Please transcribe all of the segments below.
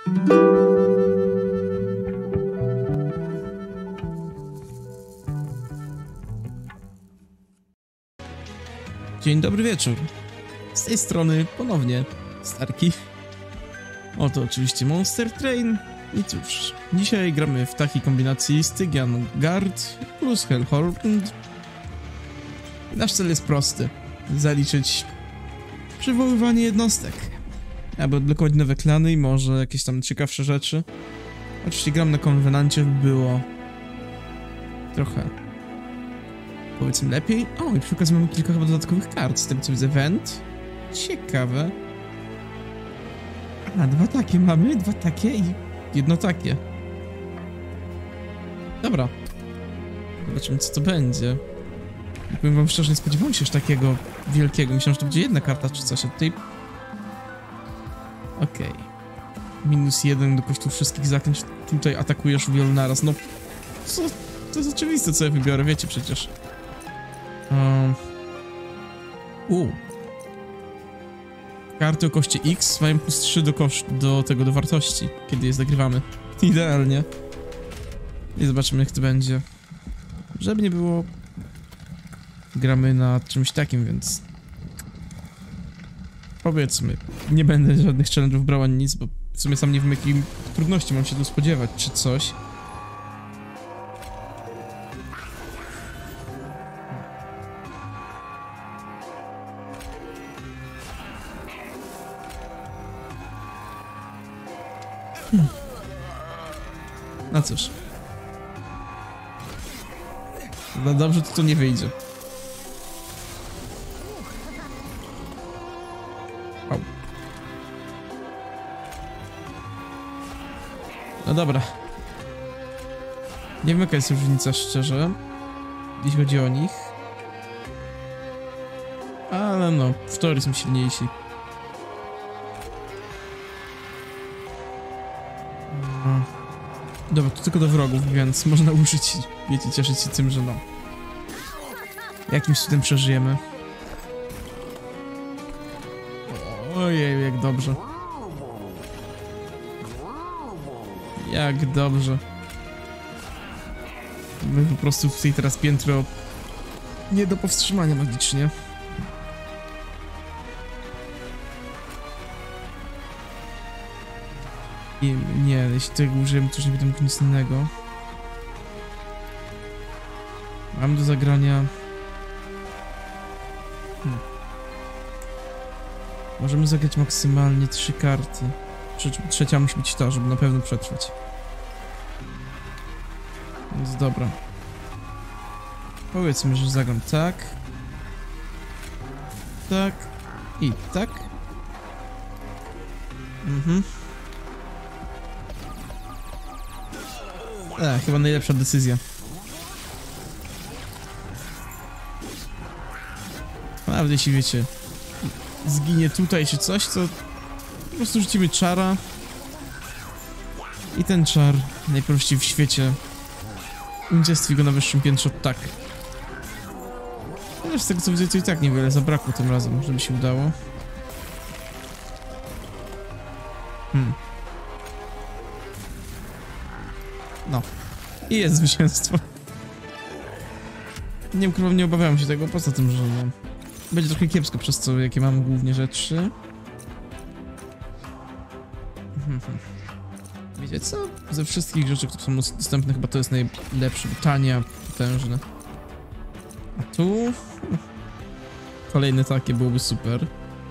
Dzień dobry wieczór. Z tej strony ponownie Starki. Oto oczywiście Monster Train. I cóż, dzisiaj gramy w takiej kombinacji Stygian Guard plus Hellhound. Nasz cel jest prosty. Zaliczyć przywoływanie jednostek. Aby odblokować nowe klany i może jakieś tam ciekawsze rzeczy. Oczywiście gram na konwenancie, było trochę, powiedzmy, lepiej. O, i przy okazji mamy kilka chyba dodatkowych kart, z tego co widzę. Event. Ciekawe. A, dwa takie mamy, dwa takie i jedno takie. Dobra. Zobaczymy, co to będzie. Powiem wam szczerze, nie spodziewałem się już takiego wielkiego. Myślałem, że to będzie jedna karta czy coś, a tutaj... Okej. -1 do kosztu wszystkich zaklęć. Tutaj atakujesz wielu naraz. No, co? To jest oczywiste, co ja wybiorę, wiecie przecież. Karty o koszcie X mają +3 do wartości, kiedy je zagrywamy. Idealnie. I zobaczymy, jak to będzie. Żeby nie było... Gramy na czymś takim, więc... Powiedzmy, nie będę żadnych challenge'ów brał ani nic, bo w sumie sam nie wiem, jakiej trudności mam się tu spodziewać, czy coś. No cóż. No dobrze, to nie wyjdzie. Au. No dobra. Nie wiem, jaka jest różnica, szczerze, jeśli chodzi o nich. Ale no, w teorii są silniejsi. Dobra, to tylko do wrogów, więc można użyć, wiecie, cieszyć się tym, że no... Jakimś cudem przeżyjemy. Ojej, jak dobrze. Jak dobrze. My po prostu tutaj teraz piętro... Nie do powstrzymania magicznie. Nie, jeśli tego użyjemy, to już nie będę mógł nic innego. Mam do zagrania... Możemy zagrać maksymalnie 3 karty. Trzecia musi być ta, żeby na pewno przetrwać. Więc dobra. Powiedzmy, że zagram tak. Tak. I tak. Chyba najlepsza decyzja. Nawet jeśli wiecie, zginie tutaj czy coś, to po prostu rzucimy czara. I ten czar najprościej w świecie unicestwi go na wyższym piętrze tak. Chociaż z tego co widzę, to i tak niewiele zabrakło tym razem, żeby się udało. No. I jest zwycięstwo. Nie ukrywam, nie obawiałem się tego, poza tym, że no, będzie trochę kiepsko przez to, jakie mamy głównie rzeczy. Wiecie co? Ze wszystkich rzeczy, które są dostępne, chyba to jest najlepsze, tanie, potężne. A tu... Kolejne takie byłoby super.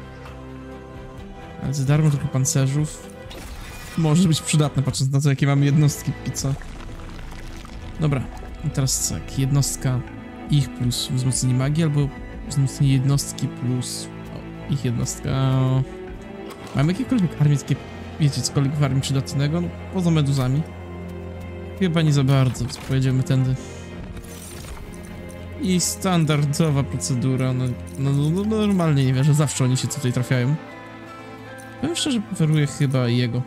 Ale za darmo trochę pancerzów. Może być przydatne, patrząc na to, jakie mamy jednostki pizza. Dobra, i teraz tak, jednostka ich plus wzmocnienie magii, albo wzmocnienie jednostki plus ich jednostka. Mamy jakiekolwiek armię, takie, wiecie, cokolwiek w armii przydatnego? No, poza meduzami. Chyba nie za bardzo, więc pojedziemy tędy. I standardowa procedura, no normalnie nie wierzę, zawsze oni się tutaj trafiają. Powiem szczerze, preferuję chyba jego.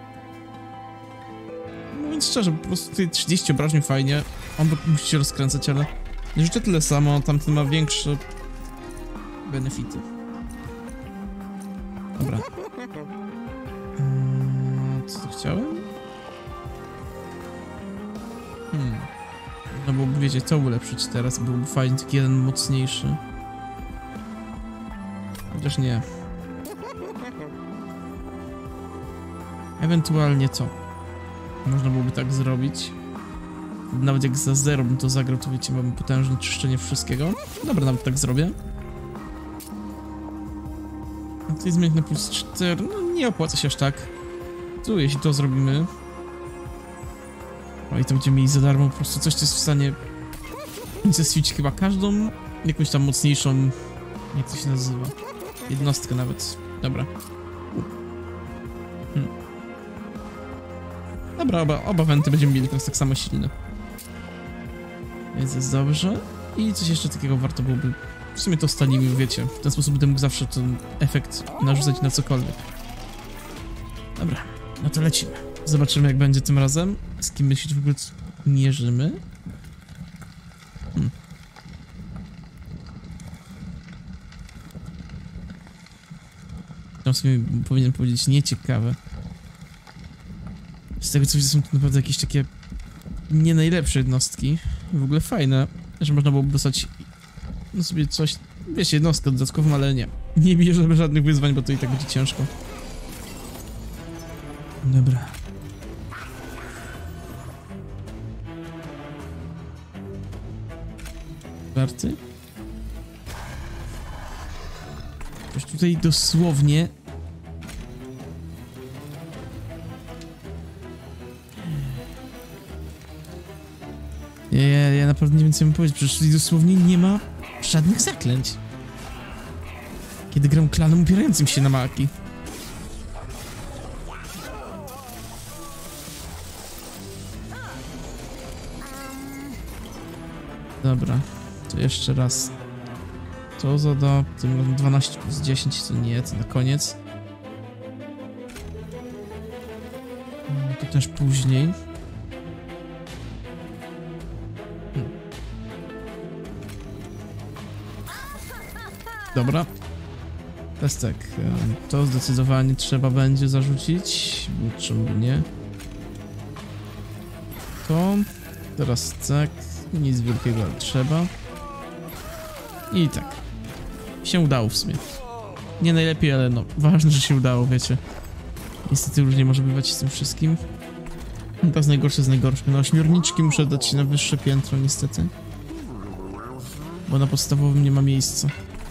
Mówiąc szczerze, po prostu tutaj 30 obrażeń fajnie. On musi się rozkręcać, ale nie życzę tyle samo, tamten ma większe benefity. Dobra. Co to chciałem? No bo wiecie, co ulepszyć teraz? Byłby fajnie taki jeden mocniejszy. Chociaż nie. Ewentualnie co? Można byłoby tak zrobić. Nawet jak za 0 bym to zagrał, to wiecie, mamy potężne czyszczenie wszystkiego. Dobra, nawet tak zrobię. A tutaj zmienić na +4, no nie opłaca się aż tak. Tu, jeśli to zrobimy... O, i to będziemy mieli za darmo po prostu coś, co jest w stanie unicestwić chyba każdą jakąś tam mocniejszą... Jak to się nazywa? Jednostkę nawet. Dobra. Dobra, oba wenty będziemy mieli teraz tak samo silne. Więc jest dobrze. I coś jeszcze takiego warto byłoby... W sumie to stalimy, wiecie. W ten sposób będę mógł zawsze ten efekt narzucać na cokolwiek. Dobra, no to lecimy. Zobaczymy, jak będzie tym razem. Z kim my się w ogóle mierzymy. Tam sobie powinien powiedzieć nieciekawe. Z tego co widzę, są to naprawdę jakieś takie nie najlepsze jednostki. W ogóle fajne, że można byłoby dostać no sobie coś, wiecie, jednostkę dodatkową, ale nie. Nie bierzemy żadnych wyzwań, bo to i tak będzie ciężko. Dobra. Warty? Coś tutaj dosłownie... Ja naprawdę nie wiem, co mam powiedzieć, przecież tutaj dosłownie nie ma żadnych zaklęć. Kiedy gram klanem upierającym się na magii. Dobra, to jeszcze raz. To zada tym razem 12 + 10, to nie, to na koniec. To też później. Dobra. Teraz tak, to zdecydowanie trzeba będzie zarzucić, bo czemu nie. To, teraz tak, nic wielkiego, ale trzeba. I tak. Się udało w sumie. Nie najlepiej, ale no, ważne, że się udało, wiecie. Niestety różnie może bywać z tym wszystkim. Teraz najgorsze z najgorszych. No, ośmiorniczki muszę dać się na wyższe piętro, niestety. Bo na podstawowym nie ma miejsca.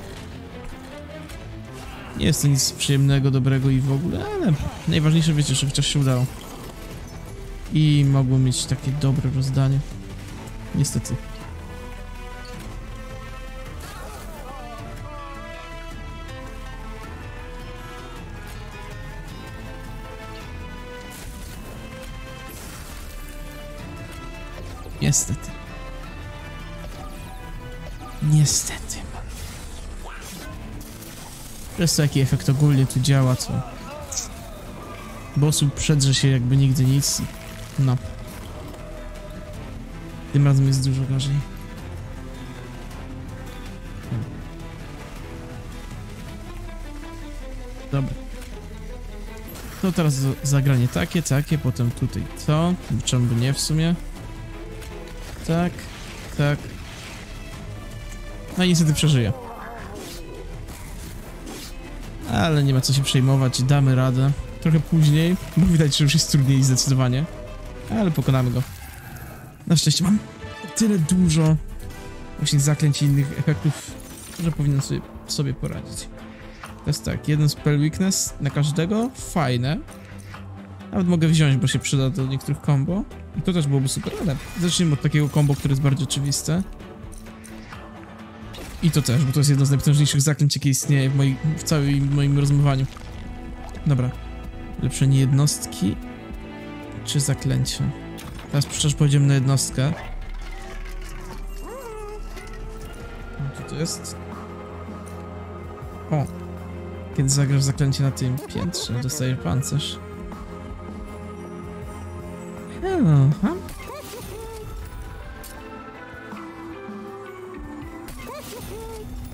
Nie jest to nic przyjemnego, dobrego i w ogóle, ale najważniejsze, wiecie, że chociaż się udało. I mogłem mieć takie dobre rozdanie. Niestety. Niestety. Niestety. Przez to jaki efekt ogólnie tu działa, co... Bossu przedrze się jakby nigdy nic. No. Tym razem jest dużo gorzej. Dobra. To teraz zagranie takie, potem tutaj to. Czemu by nie w sumie? Tak, tak. No i niestety przeżyję. Ale nie ma co się przejmować, damy radę. Trochę później, bo widać, że już jest trudniej zdecydowanie. Ale pokonamy go. Na szczęście mam tyle dużo właśnie zaklęć i innych efektów, że powinien sobie poradzić. To jest tak, jeden spell weakness na każdego, fajne. Nawet mogę wziąć, bo się przyda do niektórych combo. I to też byłoby super, ale zacznijmy od takiego combo, które jest bardziej oczywiste. I to też, bo to jest jedno z najpotężniejszych zaklęć, jakie istnieje w całym moim rozmowaniu. Dobra. Ulepszenie jednostki czy zaklęcie? Teraz przecież pojedziemy na jednostkę. Co to jest? O! Kiedy zagrasz zaklęcie na tym piętrze, dostajesz pancerz. Aha.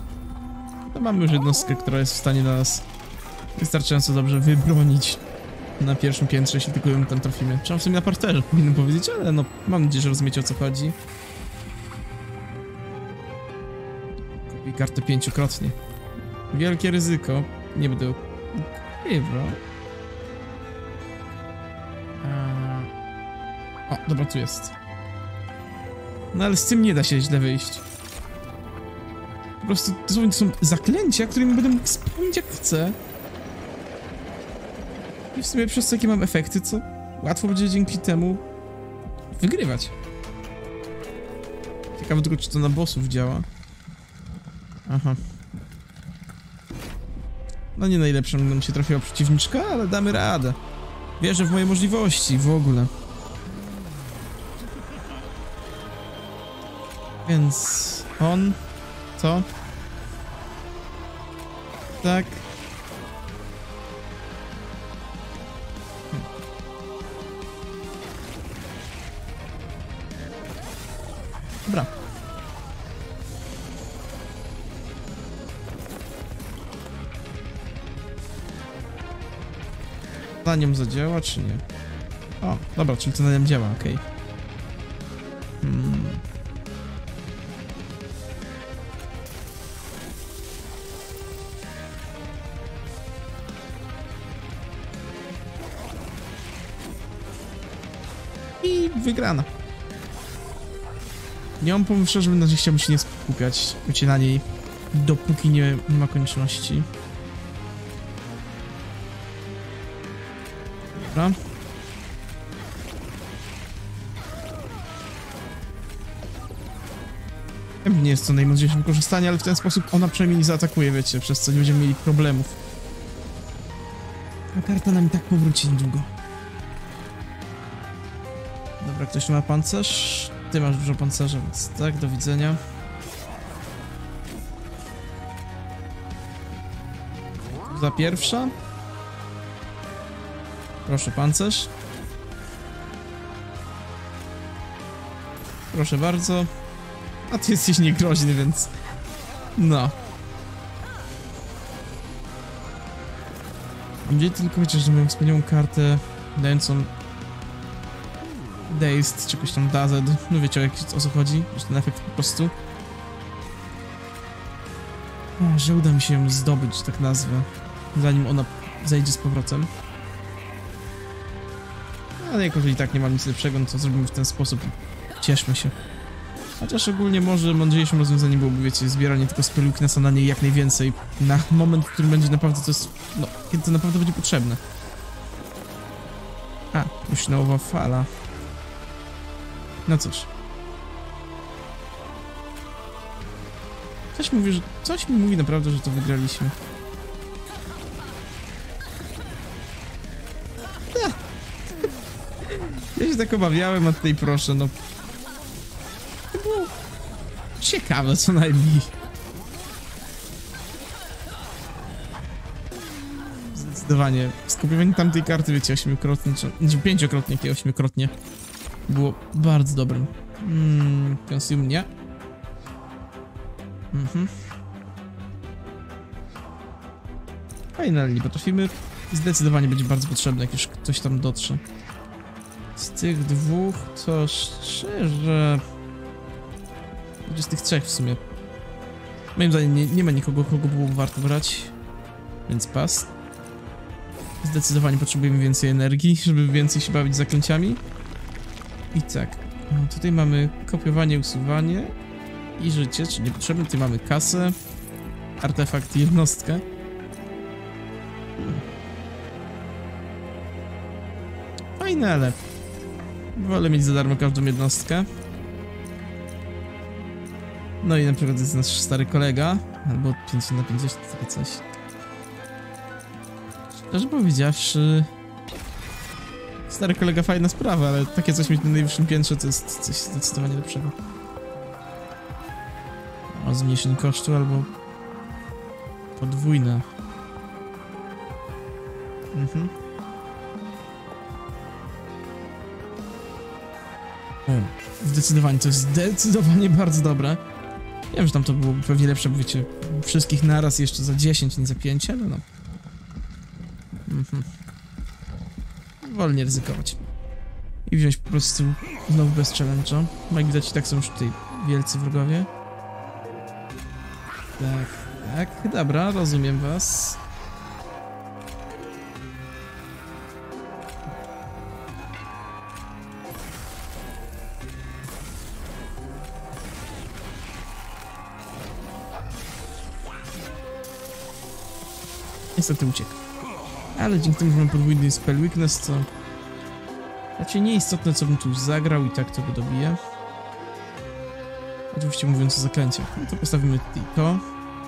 To mamy już jednostkę, która jest w stanie nas wystarczająco dobrze wybronić. na pierwszym piętrze, jeśli tylko ją tam trafimy. Trzeba w sumie na parterze, powinienem powiedzieć, ale no, mam nadzieję, że rozumiecie, o co chodzi. Kupię kartę 5-krotnie. Wielkie ryzyko. Nie będę ukrywał. O, dobra, tu jest. No ale z tym nie da się źle wyjść. Po prostu to są zaklęcia, którymi będę mógł spełnić jak chcę. I w sumie przez to, jakie mam efekty, co łatwo będzie dzięki temu wygrywać. Ciekawe tylko, czy to na bossów działa. Aha. No nie najlepsza nam się trafiła przeciwniczka, ale damy radę. Wierzę w moje możliwości w ogóle. Więc on... Co? Tak. Dobra. Na nią zadziała, czy nie? O, dobra, czyli to na nią działa, okej. I wygrana. Nie mam pomysłu, szczerze mówiąc, że chciałbym się nie skupiać na niej, dopóki nie ma konieczności. Dobra. Nie jest to najmądrzejsze wykorzystanie, ale w ten sposób ona przynajmniej nie zaatakuje, wiecie, przez co nie będziemy mieli problemów. A karta nam i tak powróci niedługo. Dobra, ktoś ma pancerz? Ty masz dużo pancerza, więc tak, do widzenia. Za pierwsza. Proszę, pancerz. Proszę bardzo. A ty jesteś niegroźny, więc... No. Gdzie tylko wiecie, że mam wspaniałą kartę dającą... Dazed, czegoś tam Dazed. No wiecie, o co chodzi? Że ten efekt po prostu... O, że uda mi się ją zdobyć, tak nazwę. Zanim ona zejdzie z powrotem. Ale jako, że i tak nie mam nic lepszego, no to zrobimy w ten sposób. Cieszmy się. Chociaż ogólnie może mądrzejszym rozwiązaniem byłoby, wiecie, zbieranie tylko z Peluknesa na niej jak najwięcej. Na moment, w którym będzie naprawdę to jest... No, kiedy to naprawdę będzie potrzebne. A, już nowa fala. No cóż. Coś mi mówi naprawdę, że to wygraliśmy. Ja się tak obawiałem, a tutaj proszę, no... To było... ciekawe co najmniej. Zdecydowanie. Skopiowanie tamtej karty, wiecie, 8-krotnie, czy 5-krotnie, jakie 8-krotnie. Było bardzo dobrym. Consume nie. Finally, potrafimy. Zdecydowanie będzie bardzo potrzebne, jak już ktoś tam dotrze. Z tych dwóch, to szczerze... Z tych trzech w sumie. Moim zdaniem nie ma nikogo, kogo byłoby warto brać. Więc pas. Zdecydowanie potrzebujemy więcej energii, żeby więcej się bawić zaklęciami. I tak. Tutaj mamy kopiowanie, usuwanie i życie, czyli niepotrzebne. Tutaj mamy kasę, artefakt i jednostkę. Fajne, ale wolę mieć za darmo każdą jednostkę. No i na przykład jest nasz stary kolega, albo 50 na 50, takie coś. Szczerze powiedziawszy, stary kolega fajna sprawa, ale takie coś mieć na najwyższym piętrze to jest coś zdecydowanie lepszego. O zmniejszenie kosztu albo podwójne. Zdecydowanie, to jest zdecydowanie bardzo dobre. Wiem, że tam to byłoby pewnie lepsze, bo wiecie, wszystkich naraz jeszcze za 10, nie za 5, ale no. wolnie ryzykować. I wziąć po prostu znowu bez challenge'a. Jak widać, i tak są już tutaj wielcy wrogowie. Tak, dobra, rozumiem was. Niestety uciekł. Ale dzięki temu, że mam podwójny spell weakness, to raczej nieistotne, co bym tu zagrał, i tak to go dobije. Oczywiście mówiąc o zaklęciach. No to postawimy tutaj to.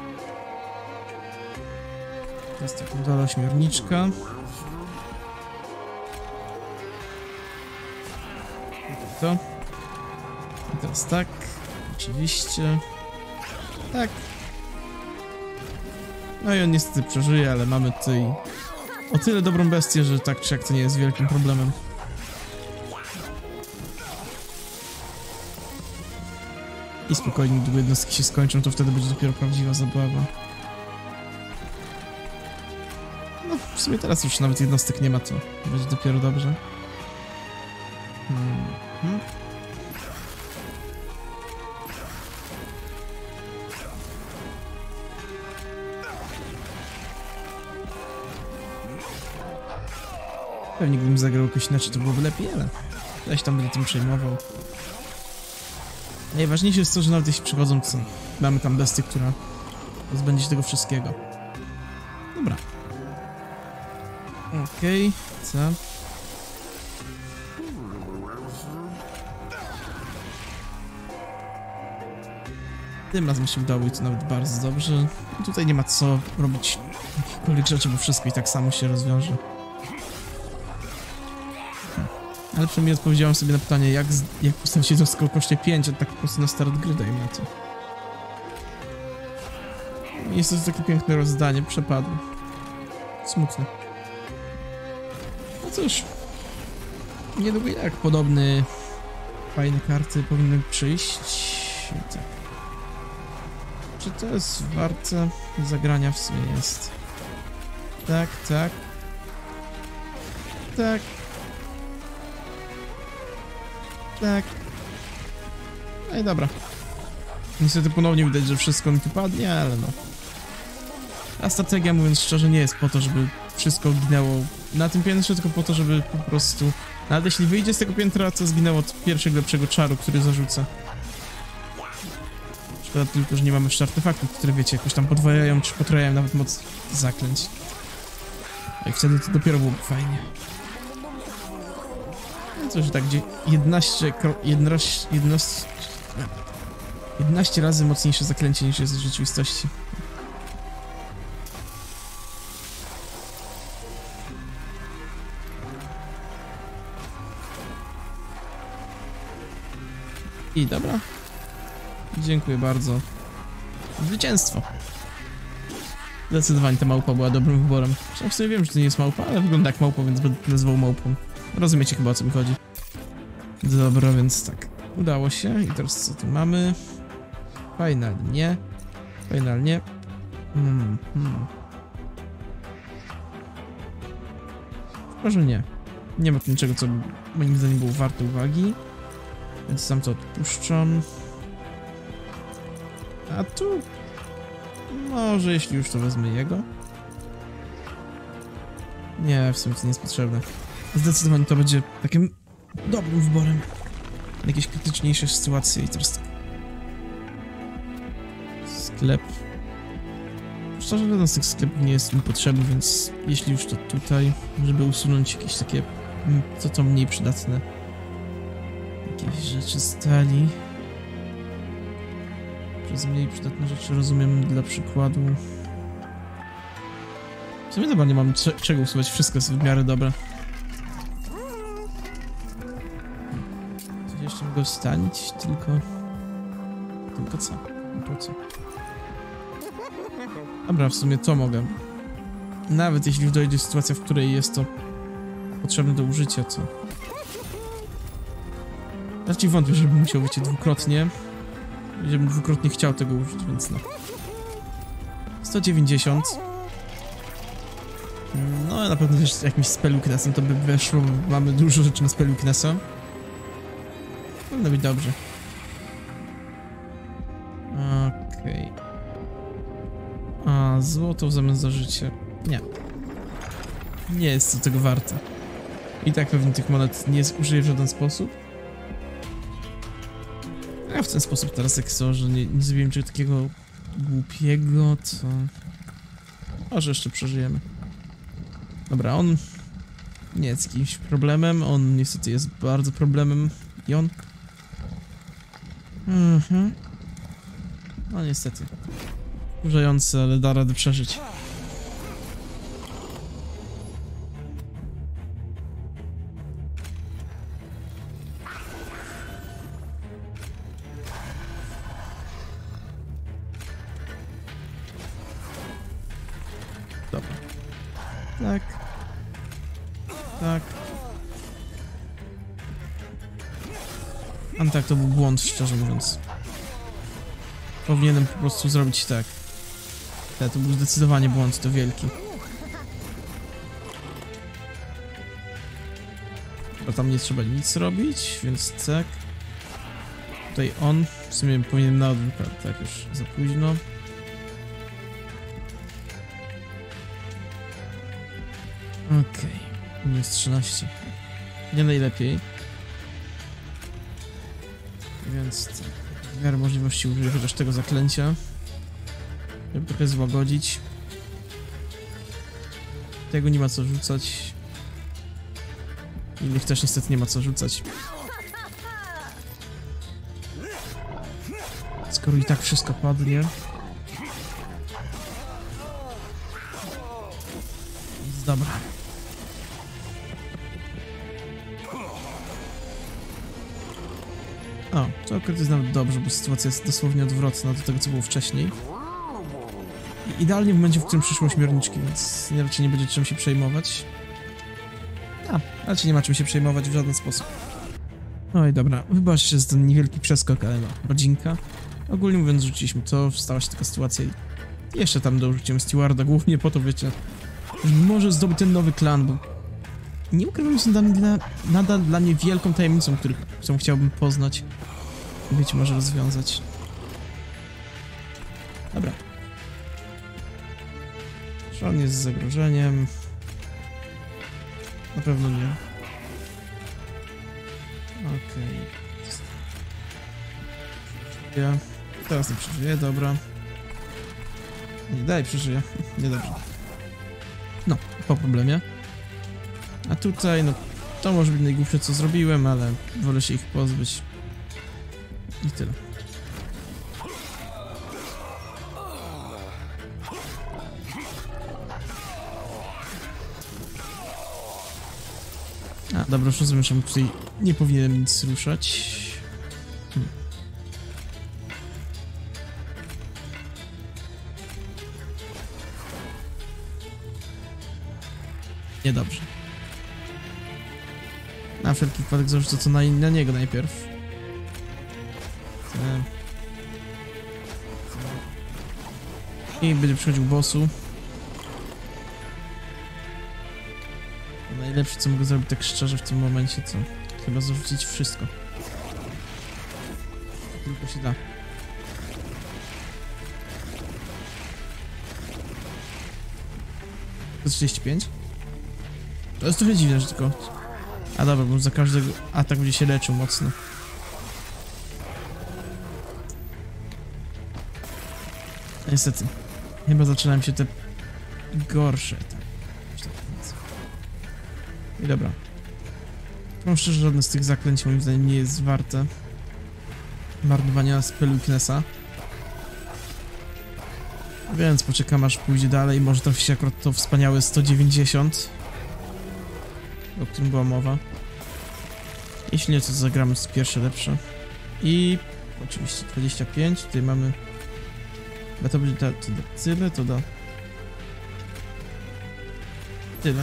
To jest taka dala ośmiorniczka. To. I teraz tak. Oczywiście. Tak. No i on niestety przeżyje, ale mamy tutaj o tyle dobrą bestię, że tak czy jak to nie jest wielkim problemem. I spokojnie, gdy jednostki się skończą, to wtedy będzie dopiero prawdziwa zabawa. No, w sumie teraz już nawet jednostek nie ma, to będzie dopiero dobrze. Pewnie gdybym zagrał jakoś inaczej, to byłoby lepiej, ale ja się tam będę tym przejmował. Najważniejsze jest to, że nawet jeśli przychodzą, to mamy tam bestię, która pozbędzie się tego wszystkiego. Dobra. Okej, co? Tym razem się udało i to nawet bardzo dobrze. I tutaj nie ma co robić jakichkolwiek rzeczy, bo wszystko i tak samo się rozwiąże. Ale przynajmniej odpowiedziałem sobie na pytanie, jak postawić jednostkę o koszcie 5, a tak po prostu na start gry dajmy na to. Jest to takie piękne rozdanie, przepadł. Smutne. No cóż. Niedługo jak fajne karty powinny przyjść. Tak. Czy to jest warte zagrania? W sumie jest. Tak. No i dobra. Niestety ponownie widać, że wszystko mi tu padnie, ale no. A strategia, mówiąc szczerze, nie jest po to, żeby wszystko ginęło na tym piętrze, tylko po to, żeby po prostu... Nawet jeśli wyjdzie z tego piętra, to zginęło od pierwszego lepszego czaru, który zarzuca. Szkoda tylko, że nie mamy jeszcze artefaktów, które, wiecie, jakoś tam podwajają czy potrajają nawet moc zaklęć. I wtedy to dopiero byłoby fajnie. No cóż, tak gdzie 11 razy mocniejsze zaklęcie niż jest w rzeczywistości. I dobra. Dziękuję bardzo. Zwycięstwo. Zdecydowanie ta małpa była dobrym wyborem. Zresztą w sumie wiem, że to nie jest małpa, ale wygląda jak małpa, więc będę nazwał małpą. Rozumiecie chyba, o co mi chodzi. Dobra, więc tak. Udało się. I teraz co tu mamy? Finalnie. Może nie. Nie ma tu niczego, co moim zdaniem było warte uwagi. Więc sam to odpuszczam. A tu... Może jeśli już, to wezmę jego. Nie, w sumie to nie jest potrzebne. Zdecydowanie to będzie takim dobrym wyborem. Jakieś krytyczniejsze sytuacje i teraz tak. Sklep. Szczerze, żaden z tych sklepów nie jest mi potrzebny, więc jeśli już, to tutaj, żeby usunąć jakieś takie to mniej przydatne jakieś rzeczy stali. Przez mniej przydatne rzeczy rozumiem dla przykładu. W sumie dobra, nie mam czego usuwać, wszystko jest w miarę dobre. Coś jeszcze mogę wstanić, tylko co? Po co? Dobra, w sumie to mogę. Nawet jeśli już dojdzie sytuacja, w której jest to potrzebne do użycia, to... Raczej wątpię, żebym musiał być dwukrotnie. Żebym dwukrotnie chciał tego użyć, więc no. 190. No, na pewno też jakimś Spellweaknessem to by weszło. Mamy dużo rzeczy na Spellweaknessa. Powinno być dobrze. Okej. A, złoto w zamian za życie. Nie. Nie jest to tego warte. I tak pewnie tych monet nie zużyję w żaden sposób. A w ten sposób teraz jak są, że nie zrobiłem czegoś takiego głupiego, to... Może jeszcze przeżyjemy. Dobra, on nie jest jakimś problemem, on niestety jest bardzo problemem. I on... No niestety. Wkurzające, ale da radę przeżyć. Dobra. Tak. Tak. A tak, to był błąd, szczerze mówiąc. Powinienem po prostu zrobić tak. To był zdecydowanie błąd, to wielki. Bo tam nie trzeba nic robić, więc tak. Tutaj on, w sumie powinienem na odwrót, tak już za późno. Okej, minus 13. Nie najlepiej. Więc tak, w miarę możliwości użyję chociaż tego zaklęcia, żeby trochę złagodzić. Tego nie ma co rzucać. Innych też niestety nie ma co rzucać. Skoro i tak wszystko padnie. Więc dobra. O, to akurat jest nawet dobrze, bo sytuacja jest dosłownie odwrotna do tego, co było wcześniej. I idealnie w momencie, w którym przyszły ośmiorniczki, więc raczej nie będzie czym się przejmować. Raczej nie ma czym się przejmować w żaden sposób. Oj, dobra, wybaczcie, że ten niewielki przeskok, ale no, rodzinka. Ogólnie mówiąc, rzuciliśmy to, stała się taka sytuacja i jeszcze tam dorzucimy Stewarda, głównie po to, wiecie, że może zdobyć ten nowy klan, bo nie ukrywam, są nadal dla mnie wielką tajemnicą, którą chciałbym poznać i być może rozwiązać. Dobra. Czy on jest zagrożeniem? Na pewno nie. Okej. Ja teraz nie przeżyję, dobra. Nie daj, przeżyję. Niedobrze. No, po problemie. A tutaj, no, to może być najgłupsze, co zrobiłem, ale wolę się ich pozbyć. I tyle. A, dobra, już rozumiem, że tutaj nie powinienem nic ruszać. Niedobrze. Na wszelki wypadek zarzucę co na niego najpierw. I będzie przychodził bossu. Najlepsze, co mogę zrobić tak szczerze w tym momencie, to chyba zarzucić wszystko. Tylko się da. To 35? To jest trochę dziwne, że tylko... A dobra, bo za każdy atak będzie się leczył mocno. Niestety. Chyba zaczynają się te gorsze. I dobra. Powiem szczerze, żadne z tych zaklęć moim zdaniem nie jest warte marnowania Spellweaknessa. Więc poczekam, aż pójdzie dalej. Może trafi się akurat to wspaniałe 190, o którym była mowa. Jeśli nie, to zagramy z pierwsze lepsze. I oczywiście 25. Tutaj mamy... Chyba to będzie tyle, to da... Tyle.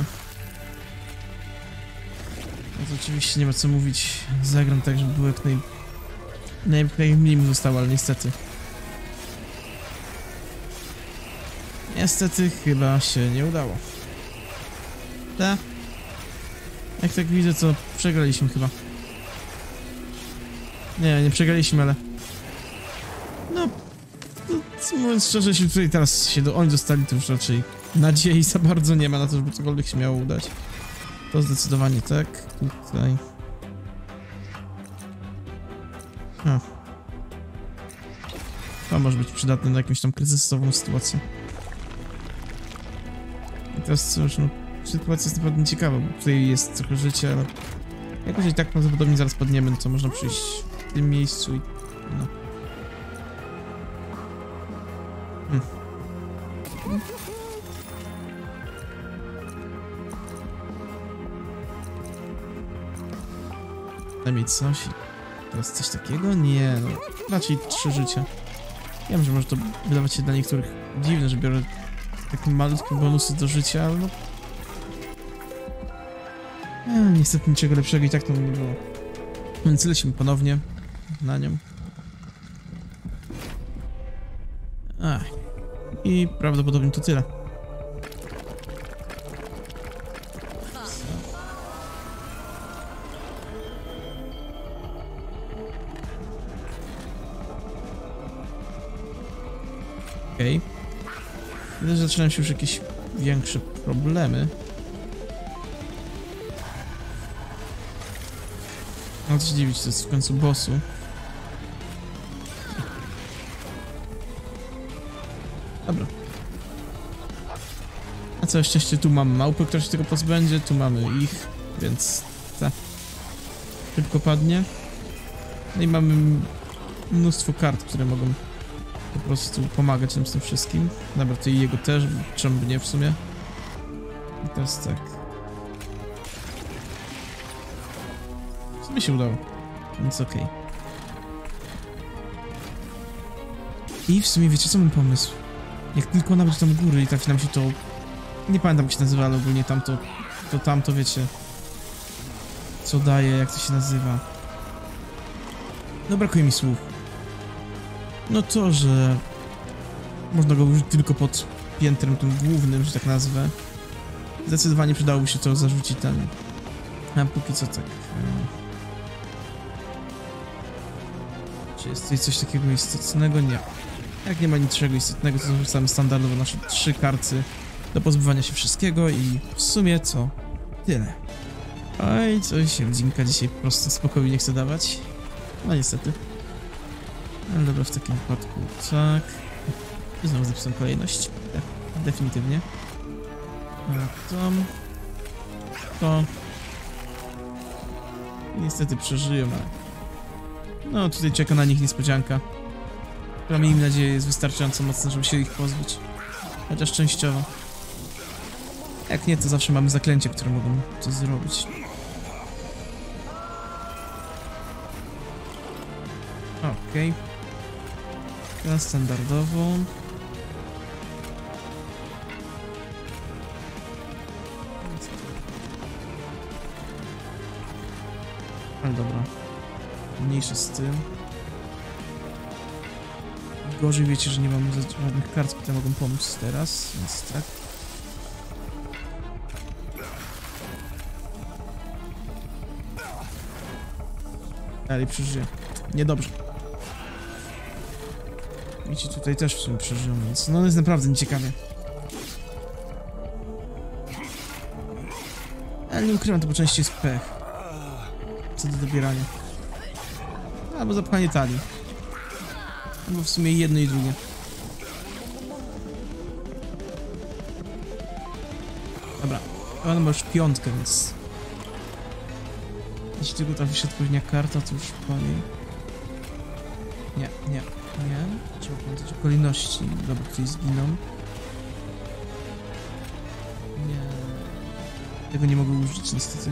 No to oczywiście nie ma co mówić. Zagram tak, żeby było jak najmniej mi zostało, ale niestety. Niestety chyba się nie udało. Ta. Jak tak widzę, to przegraliśmy chyba. Nie przegraliśmy, ale... No, mówiąc szczerze, jeśli tutaj teraz oni dostali, to już raczej nadziei za bardzo nie ma na to, żeby cokolwiek się miało udać. To zdecydowanie tak. Tutaj... To może być przydatne na jakąś tam kryzysową sytuację. I teraz cóż, no, sytuacja jest naprawdę ciekawa, bo tutaj jest trochę życia, ale... Jakoś i tak prawdopodobnie zaraz padniemy, no to można przyjść w tym miejscu i... no. Daj mieć coś. Teraz coś takiego? Nie, no. Raczej 3 życia. Wiem, że może to wydawać się dla niektórych dziwne, że biorę takie malutkie bonusy do życia, ale no... niestety niczego lepszego i tak to nie było. Więc lecimy ponownie na nią. I prawdopodobnie to tyle. Okej. Widać, że zaczynają się już jakieś większe problemy. No co się dziwić, to jest w końcu bossu. Dobra. Na całe szczęście tu mamy małpy, która się tego pozbędzie, tu mamy ich, więc ta szybko padnie. No i mamy mnóstwo kart, które mogą po prostu pomagać nam z tym wszystkim. Dobra, to i jego też, czemu by nie w sumie. I teraz tak. W sumie się udało, więc okej. I w sumie wiecie co, mam pomysł. Jak tylko nawet tam góry i trafi nam się to... Nie pamiętam jak się nazywa, ale ogólnie tamto... To tamto wiecie... Co daje, jak to się nazywa. No brakuje mi słów. No to, że... Można go użyć tylko pod piętrem tym głównym, że tak nazwę. Zdecydowanie przydałoby się to zarzucić tam. A póki co tak... Czy jest tutaj coś takiego istotnego? Nie. Jak nie ma niczego istotnego, to zarzucamy standardowo nasze 3 karty do pozbywania się wszystkiego i w sumie co? Tyle. Oj, coś się rodzinka dzisiaj po prostu spokoju nie chce dawać. No niestety. Ale dobra, w takim wypadku tak. I znowu zapisam kolejność. Tak, definitywnie. A to... Niestety przeżyją, ale... No, tutaj czeka na nich niespodzianka. Która, miejmy nadzieję, jest wystarczająco mocna, żeby się ich pozbyć. Chociaż częściowo. Jak nie, to zawsze mamy zaklęcia, które mogą coś zrobić. Okej. Na standardową. Ale dobra. Mniejsze z tym. Gorzej wiecie, że nie mamy żadnych kart, które mogą pomóc teraz, więc tak. Dalej przeżyję. Niedobrze. Widzicie, tutaj też w sumie przeżyją, więc no jest naprawdę nieciekawie. Ale nie ukrywam, to po części jest pech. Co do dobierania. Albo zapchanie talii. Albo w sumie jedno i drugie. Dobra, on ma już 5, więc... Jeśli tylko trafi się odpowiednia karta, to już po niej... Nie. Trzeba pamiętać o kolejności. Dobra, ktoś zginął. Nie... Tego nie mogę użyć niestety.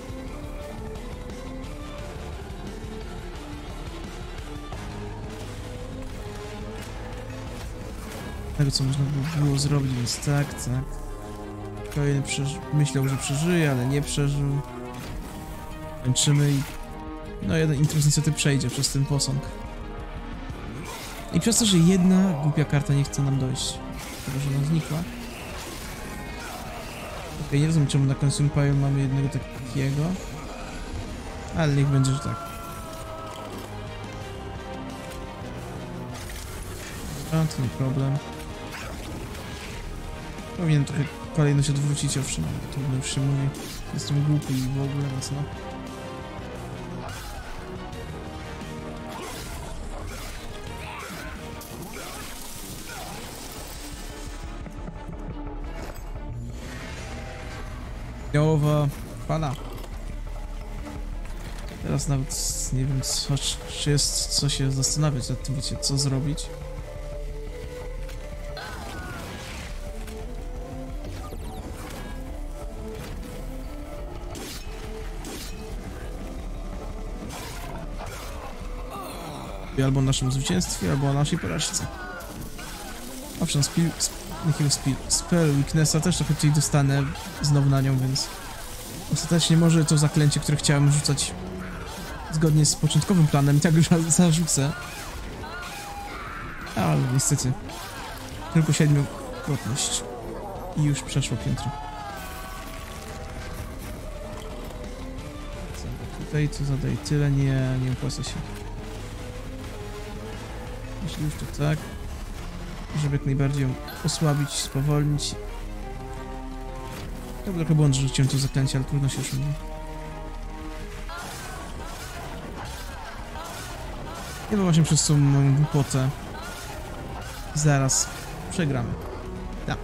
Tego co można by było zrobić, więc tak. Kolejny myślał, że przeżyje, ale nie przeżył. Kończymy i... No jeden intruz niestety przejdzie przez ten posąg. I przez to, że jedna głupia karta nie chce nam dojść. Tego, że ona znikła. Okej, nie rozumiem, czemu na Consume Pile mamy jednego takiego. Ale niech będzie, że tak. Dobra, to nie problem. Powinienem trochę kolejność odwrócić, owszem, ale trudno już się mówi. Jestem głupi i w ogóle, więc no. Białowa fala. Teraz nawet nie wiem, czy jest co się zastanawiać nad tym, wiecie, co zrobić. Albo o naszym zwycięstwie, albo o naszej porażce. Owszem, spell weaknessa też trochę tutaj dostanę znowu na nią, więc ostatecznie może to zaklęcie, które chciałem rzucać zgodnie z początkowym planem, i tak już zarzucę. Ale niestety tylko 7-krotność i już przeszło piętro. Tutaj co zadaje tyle, nie opłaca się. Jeśli już to tak, żeby jak najbardziej ją osłabić, spowolnić. To był trochę błąd, że rzuciłem to zaklęcie, ale trudno się już mówi. Chyba właśnie przez tą moją głupotę zaraz przegramy. Tak.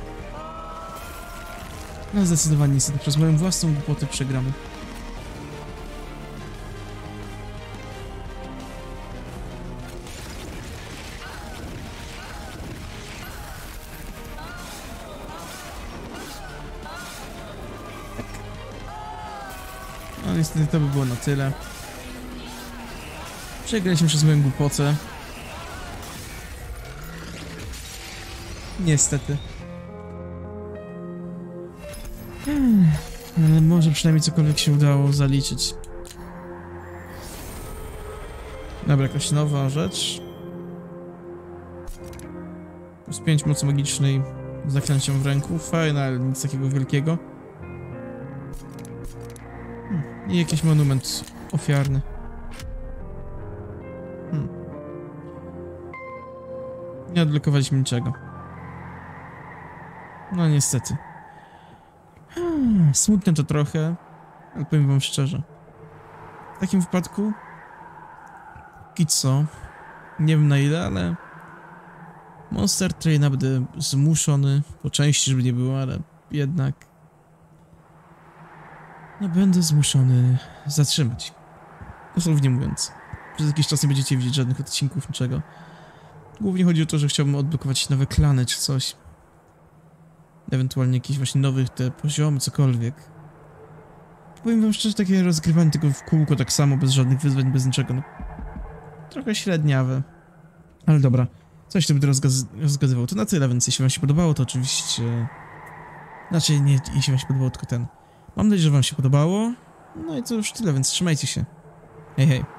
No zdecydowanie niestety przez moją własną głupotę przegramy. No niestety to by było na tyle. Przegraliśmy przez moją głupotę. Niestety. Ale może przynajmniej cokolwiek się udało zaliczyć. Dobra, jakaś nowa rzecz. Plus 5 mocy magicznej z zaklęciem w ręku. Fajne, ale nic takiego wielkiego. I jakiś monument ofiarny. Nie odblokowaliśmy niczego. No niestety. Smutne to trochę, ale powiem wam szczerze. W takim wypadku co? Nie wiem na ile, ale Monster Traina będę zmuszony, po części żeby nie było, ale jednak no będę zmuszony zatrzymać. Dosłownie mówiąc. Przez jakiś czas nie będziecie widzieć żadnych odcinków, niczego. Głównie chodzi o to, że chciałbym odblokować nowe klany czy coś. Ewentualnie jakieś właśnie nowych te poziomy, cokolwiek. Powiem wam szczerze, takie rozgrywanie tego w kółko tak samo, bez żadnych wyzwań, bez niczego, no. Trochę średniawe. Ale dobra, coś to będę rozgazywał. To na tyle, więc jeśli wam się podobało, to oczywiście... Znaczy, nie jeśli wam się podobało, tylko ten. Mam nadzieję, że wam się podobało. No i to już tyle, więc trzymajcie się. Hej, hej.